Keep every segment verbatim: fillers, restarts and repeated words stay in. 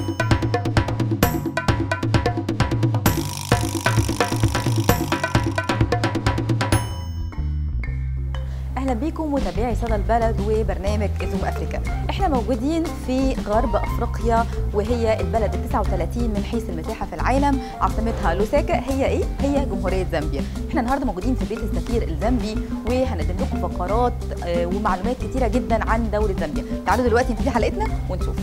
اهلا بيكم متابعي صدى البلد وبرنامج زوم افريكا. احنا موجودين في غرب افريقيا وهي البلد ال تسعة وثلاثين من حيث المساحه في العالم، عاصمتها لوساكا. هي ايه؟ هي جمهوريه زامبيا. احنا النهارده موجودين في بيت السفير الزامبي وهنقدم لكم فقرات ومعلومات كتيره جدا عن دوله زامبيا. تعالوا دلوقتي نبتدي حلقتنا ونشوف.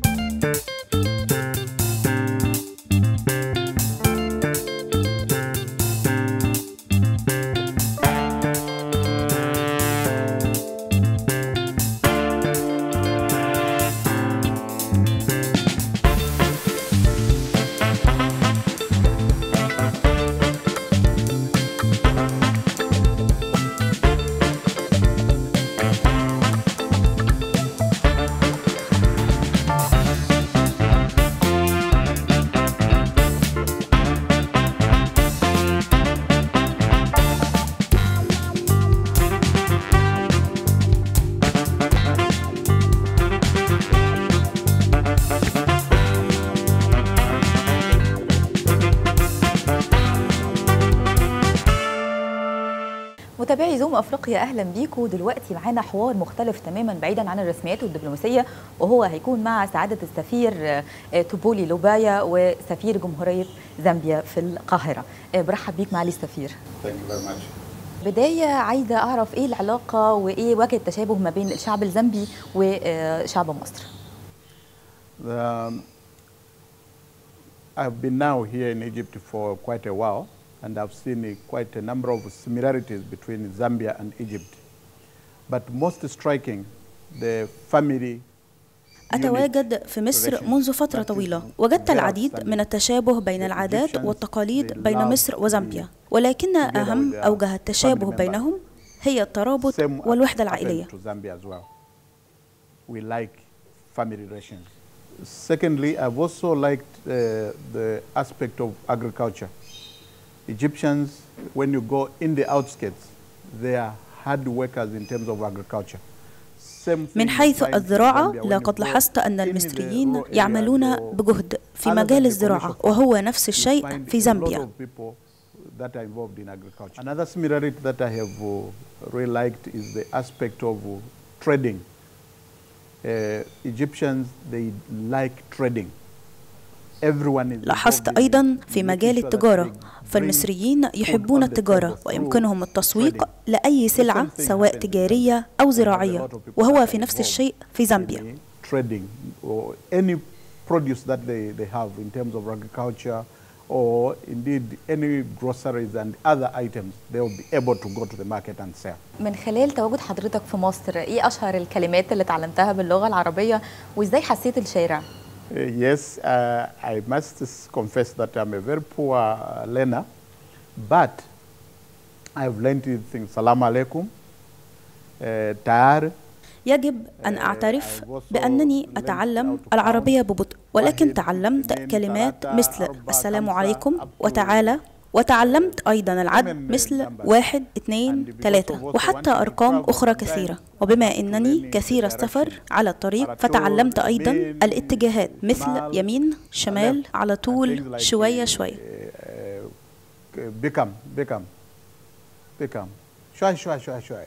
متابعي زوم افريقيا اهلا بيكم. دلوقتي معانا حوار مختلف تماما بعيدا عن الرسميات والدبلوماسيه، وهو هيكون مع سعاده السفير توبولي لوبايا وسفير جمهوريه زامبيا في القاهره. برحب بيك معالي السفير. بدايه عايزه اعرف ايه العلاقه وايه وجه التشابه ما بين الشعب الزامبي وشعب مصر. Um, I've been now here in Egypt for quite a while. And I've seen a, quite a number of similarities between Zambia and Egypt. But most striking, the family. أتواجد في مصر منذ فترة طويلة. وجدت العديد من التشابه بين العادات والتقاليد بين مصر وزامبيا، ولكن أهم أوجه التشابه بينهم هي الترابط والوحدة العائلية. Secondly, I've also liked uh, the aspect of agriculture. Egyptians, when you go in the outskirts, they are hard workers in terms of agriculture. من حيث الزراعة، لقد لاحظت أن المصريين يعملون بجهد في مجال الزراعة، وهو نفس الشيء في زامبيا. Another similarity that I have really liked is the aspect of trading. Egyptians, they like trading. لاحظت أيضا في مجال التجارة، فالمصريين يحبون التجارة ويمكنهم التسويق لأي سلعة سواء تجارية أو زراعية، وهو في نفس الشيء في زامبيا. or indeed any groceries and other items, they will be able to go to the market and sell. من خلال تواجد حضرتك في مصر، إيه أشهر الكلمات اللي اتعلمتها باللغة العربية وإزاي حسيت الشارع؟ Uh, yes, uh, I must confess that I'm a very poor uh, learner, but I've learned things. Salam alaikum, ta'ar. يجب أن أعترف بأنني أتعلم العربية ببطء، ولكن تعلمت كلمات مثل السلام عليكم وتعالى، وتعلمت أيضا العد مثل واحد اثنين ثلاثة، وحتى أرقام أخرى كثيرة. وبما أنني كثير السفر على الطريق، فتعلمت أيضا الاتجاهات مثل يمين شمال على طول شوية شوية. بكم بكم بكم شوي شوي شوي شوي.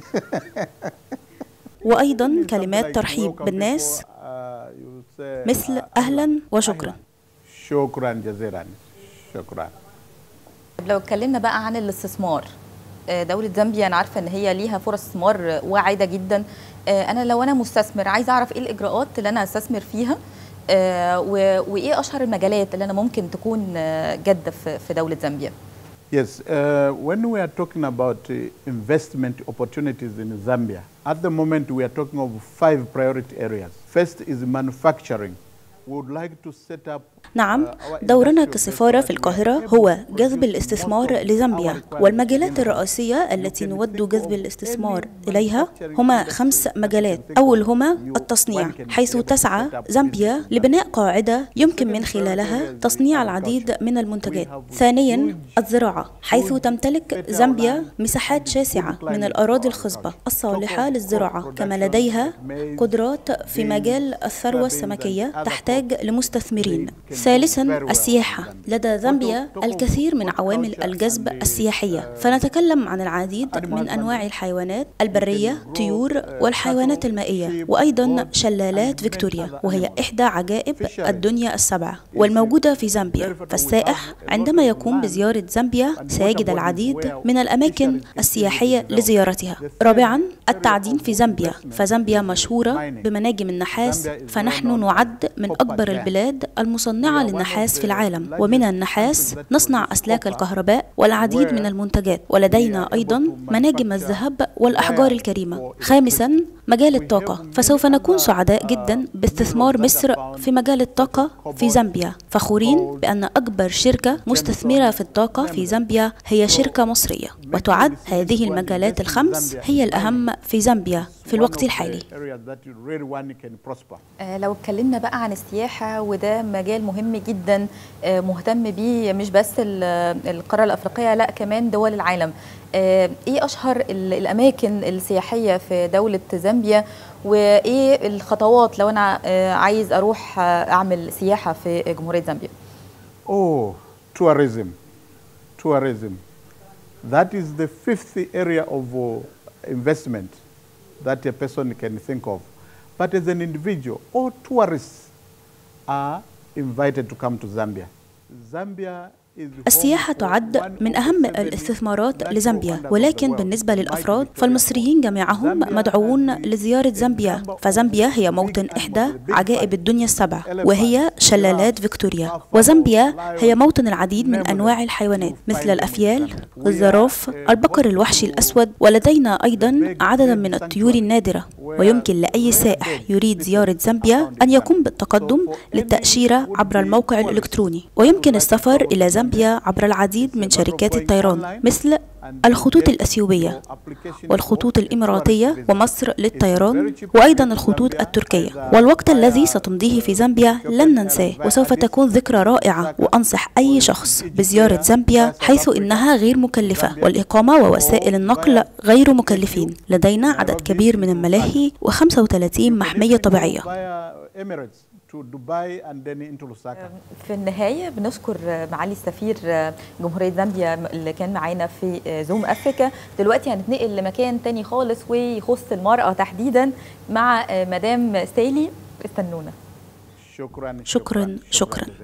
وأيضا كلمات ترحيب بالناس مثل أهلا وشكرا. شكرا جزيلا. شكرا. لو اتكلمنا بقى عن الاستثمار، دولة زامبيا أنا عارفة إن هي ليها فرص استثمار واعدة جدا. أنا لو أنا مستثمر عايزة أعرف إيه الإجراءات اللي أنا أستثمر فيها، وإيه أشهر المجالات اللي أنا ممكن تكون جادة في دولة زامبيا. Yes, uh, when we are talking about uh, investment opportunities in Zambia, at the moment we are talking of five priority areas. First is manufacturing. We would like to set up. نعم، دورنا كسفارة في القاهرة هو جذب الاستثمار لزامبيا، والمجالات الرئيسية التي نود جذب الاستثمار إليها هما خمس مجالات. أولهما التصنيع، حيث تسعى زامبيا لبناء قاعدة يمكن من خلالها تصنيع العديد من المنتجات. ثانياً الزراعة، حيث تمتلك زامبيا مساحات شاسعة من الأراضي الخصبة الصالحة للزراعة، كما لديها قدرات في مجال الثروة السمكية تحتاج تحتاج لمستثمرين. ثالثاً، السياحة. لدى زامبيا الكثير من عوامل الجذب السياحية، فنتكلم عن العديد من أنواع الحيوانات البرية، طيور والحيوانات المائية، وأيضاً شلالات فيكتوريا، وهي إحدى عجائب الدنيا السبعة والموجودة في زامبيا. فالسائح عندما يقوم بزيارة زامبيا سيجد العديد من الأماكن السياحية لزيارتها. رابعاً، التعدين في زامبيا، فزامبيا مشهورة بمناجم النحاس، فنحن نعد من أكبر البلاد المصنعة للنحاس في العالم، ومن النحاس نصنع أسلاك الكهرباء والعديد من المنتجات، ولدينا أيضاً مناجم الذهب والأحجار الكريمة. خامساً، مجال الطاقة، فسوف نكون سعداء جدا باستثمار مصر في مجال الطاقة في زامبيا. فخورين بأن أكبر شركة مستثمرة في الطاقة في زامبيا هي شركة مصرية، وتعد هذه المجالات الخمس هي الأهم في زامبيا في الوقت الحالي. لو اتكلمنا بقى عن السياحة، وده مجال مهم جدا مهتم بيه مش بس القارة الأفريقية، لا كمان دول العالم. ايه اشهر الاماكن السياحيه في دوله زامبيا، وايه الخطوات لو انا عايز اروح اعمل سياحه في جمهوريه زامبيا؟ Oh, tourism. Tourism. That is the fifth area of investment that a person can think of. But as an individual, all tourists are invited to come to Zambia. Zambia السياحة تعد من أهم الاستثمارات لزامبيا، ولكن بالنسبة للأفراد فالمصريين جميعهم مدعوون لزيارة زامبيا. فزامبيا هي موطن إحدى عجائب الدنيا السبع، وهي شلالات فيكتوريا. وزامبيا هي موطن العديد من أنواع الحيوانات مثل الأفيال، الزراف، البقر الوحشي الأسود، ولدينا أيضا عددا من الطيور النادرة. ويمكن لأي سائح يريد زيارة زامبيا أن يقوم بالتقدم للتأشيرة عبر الموقع الإلكتروني، ويمكن السفر إلى زامبيا عبر العديد من شركات الطيران مثل الخطوط الأثيوبية والخطوط الإماراتية ومصر للطيران، وأيضا الخطوط التركية. والوقت الذي ستمضيه في زامبيا لن ننساه، وسوف تكون ذكرى رائعة. وأنصح أي شخص بزيارة زامبيا حيث إنها غير مكلفة، والإقامة ووسائل النقل غير مكلفين. لدينا عدد كبير من الملاهي وخمسة وثلاثين محمية طبيعية. في النهاية بنشكر معالي السفير جمهورية زامبيا اللي كان معانا في زوم أفريكا. دلوقتي هنتنقل لمكان تاني خالص ويخص المرأة تحديدا مع مدام سالي. استنونا. شكرا شكرا شكرا, شكرا.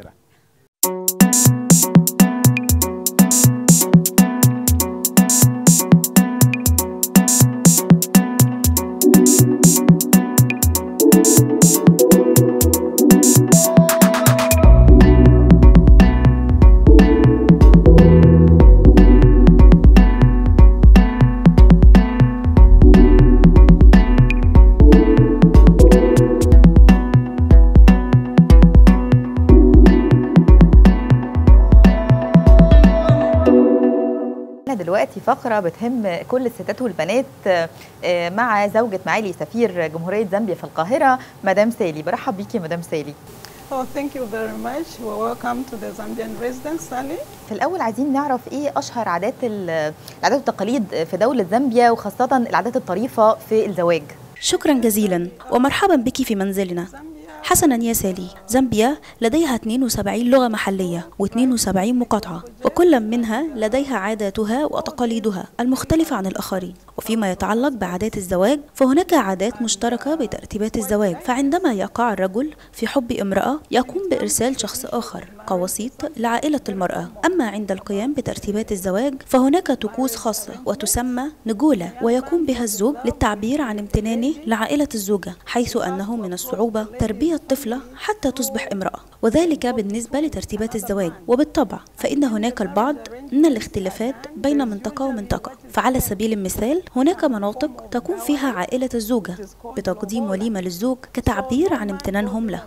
دلوقتي فقرة بتهم كل الستات والبنات مع زوجة معالي سفير جمهورية زامبيا في القاهرة مدام سالي. برحب بيكي مدام سالي. Oh, thank you very much. Welcome to the Zambian residence, Sally. في الأول عايزين نعرف إيه أشهر عادات العادات والتقاليد في دولة زامبيا، وخاصة العادات الطريفة في الزواج. شكرا جزيلا ومرحبا بك في منزلنا. حسنا يا سالي، زامبيا لديها اثنين وسبعين لغة محلية واثنين وسبعين مقاطعة، وكل منها لديها عاداتها وتقاليدها المختلفة عن الآخرين. وفيما يتعلق بعادات الزواج فهناك عادات مشتركة بترتيبات الزواج. فعندما يقع الرجل في حب امرأة يقوم بإرسال شخص آخر كوسيط لعائلة المرأة. أما عند القيام بترتيبات الزواج فهناك طقوس خاصة وتسمى نجولة، ويقوم بها الزوج للتعبير عن امتنانه لعائلة الزوجة، حيث أنه من الصعوبة تربية طفلة حتى تصبح امرأة، وذلك بالنسبة لترتيبات الزواج. وبالطبع فإن هناك البعض من الاختلافات بين منطقة ومنطقة. فعلى سبيل المثال هناك مناطق تقوم فيها عائلة الزوجة بتقديم وليمة للزوج كتعبير عن امتنانهم له.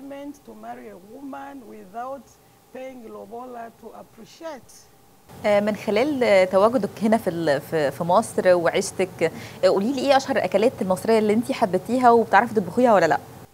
من خلال تواجدك هنا في في مصر وعيشتك، قولي لي ايه اشهر الاكلات المصريه اللي انت حبيتيها وبتعرفي تطبخيها ولا لا؟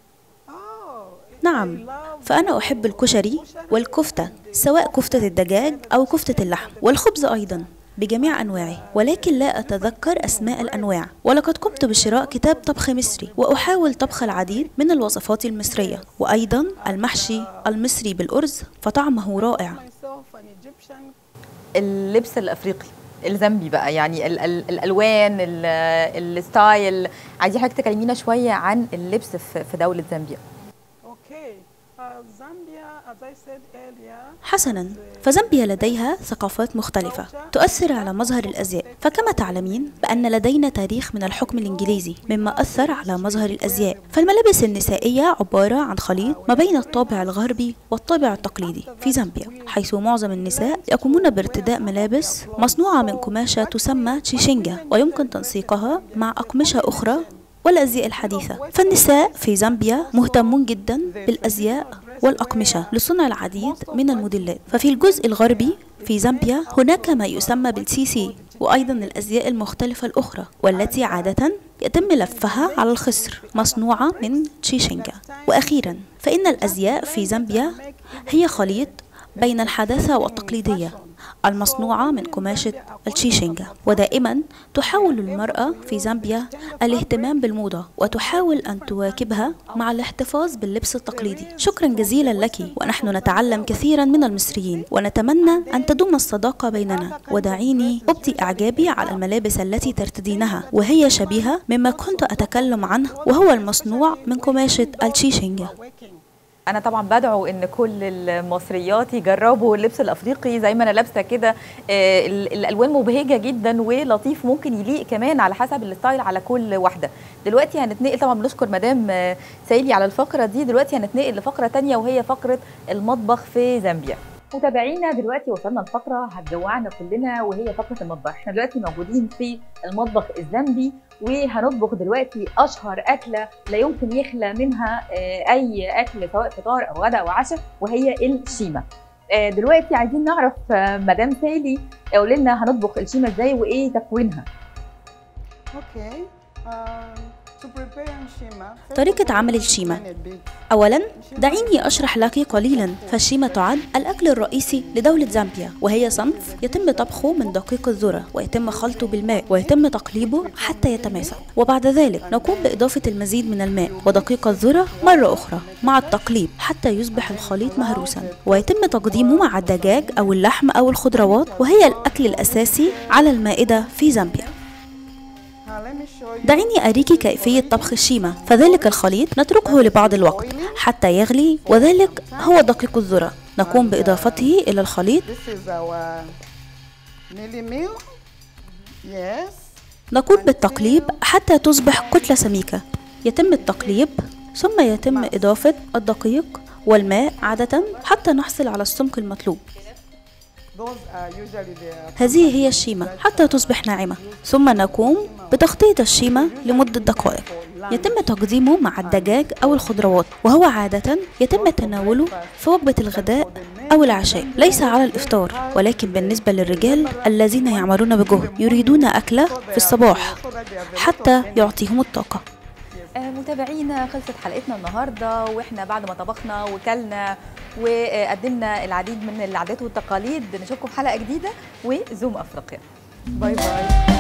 نعم، فأنا أحب الكشري والكفتة، سواء كفتة الدجاج أو كفتة اللحم، والخبز أيضا. بجميع أنواعه، ولكن لا أتذكر أسماء الأنواع. ولقد قمت بشراء كتاب طبخ مصري، وأحاول طبخ العديد من الوصفات المصرية، وأيضا المحشي المصري بالأرز فطعمه رائع. Myself an Egyptian. اللبس الافريقي الزامبي بقى، يعني ال ال الالوان ال الستايل، عايزين حضرتك تكلمينا شويه عن اللبس في في دوله زامبيا. Okay. Uh, Zambia, as I said earlier, حسنا، فزامبيا لديها ثقافات مختلفة تؤثر على مظهر الأزياء، فكما تعلمين بأن لدينا تاريخ من الحكم الإنجليزي مما أثر على مظهر الأزياء. فالملابس النسائية عبارة عن خليط ما بين الطابع الغربي والطابع التقليدي في زامبيا، حيث معظم النساء يقومون بارتداء ملابس مصنوعة من قماشة تسمى تشيشينجا، ويمكن تنسيقها مع أقمشة أخرى والأزياء الحديثة. فالنساء في زامبيا مهتمون جدا بالأزياء والأقمشة لصنع العديد من الموديلات. ففي الجزء الغربي في زامبيا هناك ما يسمى بالسي سي، وأيضا الأزياء المختلفة الأخرى والتي عادة يتم لفها على الخصر مصنوعة من تشيشينجا. وأخيرا فإن الأزياء في زامبيا هي خليط بين الحداثة والتقليدية المصنوعة من قماشة التشيشينجا. ودائما تحاول المرأة في زامبيا الاهتمام بالموضة وتحاول أن تواكبها مع الاحتفاظ باللبس التقليدي. شكرا جزيلا لك، ونحن نتعلم كثيرا من المصريين ونتمنى أن تدوم الصداقة بيننا. ودعيني أبدي إعجابي على الملابس التي ترتدينها، وهي شبيهة مما كنت أتكلم عنه، وهو المصنوع من قماشة التشيشينجا. انا طبعا بدعو ان كل المصريات يجربوا اللبس الافريقي زي ما انا لابسه كده. آه الالوان مبهجه جدا ولطيف، ممكن يليق كمان على حسب الستايل على كل واحده. دلوقتي هنتنقل، طبعا بنشكر مدام آه سايلي على الفقره دي. دلوقتي هنتنقل لفقره ثانيه وهي فقره المطبخ في زامبيا. متابعينا دلوقتي وصلنا لفقره هتجوعنا كلنا وهي فقره المطبخ. احنا دلوقتي موجودين في المطبخ الزامبي وهنطبخ دلوقتي اشهر اكله لا يمكن يخلى منها اي اكل سواء فطار او غدا او عشاء، وهي الشيمه. دلوقتي عايزين نعرف مدام سايلي قولي لنا هنطبخ الشيمه ازاي وايه تكوينها. Okay. Um, to prepare shima, طريقة عمل الشيمة. أولا دعيني أشرح لك قليلا. فالشيمة تعد الأكل الرئيسي لدولة زامبيا، وهي صنف يتم طبخه من دقيق الذرة ويتم خلطه بالماء ويتم تقليبه حتى يتماسك، وبعد ذلك نقوم بإضافة المزيد من الماء ودقيق الذرة مرة أخرى مع التقليب حتى يصبح الخليط مهروسا، ويتم تقديمه مع الدجاج أو اللحم أو الخضروات، وهي الأكل الأساسي على المائدة في زامبيا. دعيني أريك كيفية طبخ الشيمة. فذلك الخليط نتركه لبعض الوقت حتى يغلي، وذلك هو دقيق الذرة. نقوم بإضافته إلى الخليط. نقوم بالتقليب حتى تصبح كتلة سميكة. يتم التقليب ثم يتم إضافة الدقيق والماء عادة حتى نحصل على السمك المطلوب. هذه هي الشيمة حتى تصبح ناعمة. ثم نقوم بتغطية الشيمة لمدة دقائق. يتم تقديمه مع الدجاج أو الخضروات، وهو عادة يتم تناوله في وجبة الغداء أو العشاء، ليس على الإفطار. ولكن بالنسبة للرجال الذين يعملون بجهد يريدون أكلة في الصباح حتى يعطيهم الطاقة. متابعينا خلصت حلقتنا النهارده، واحنا بعد ما طبخنا وكلنا وقدمنا العديد من العادات والتقاليد. نشوفكم في حلقه جديده وزوم افريقيا. باي باي.